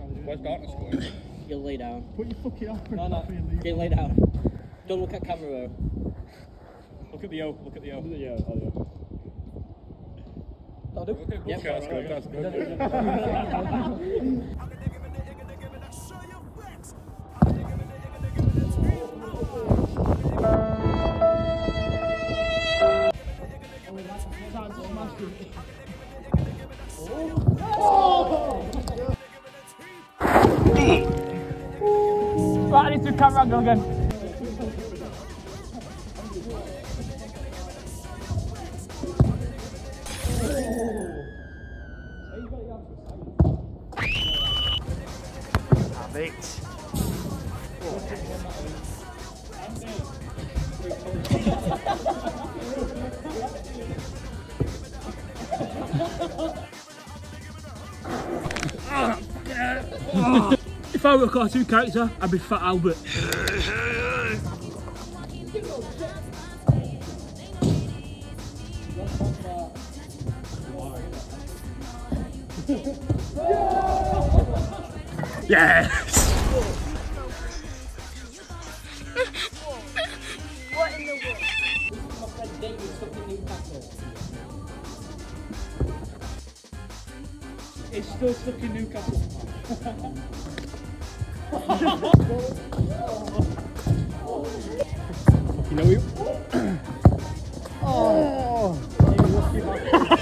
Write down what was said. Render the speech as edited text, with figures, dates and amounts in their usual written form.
Where's darkness going? You'll lay down. Put your fucking off. No. Get lay down. Don't look at camera though. Look at the O. Look at the O. Yeah, oh yeah. That'll do. Okay, Yep. that's good. That's good. Right, I need to camera angle again. If I were a cartoon character, I'd be Fat Albert. Yes! What in the world? This is my friend David stuck in Newcastle. It's still stuck in Newcastle. You know you. Oh! You lucky man.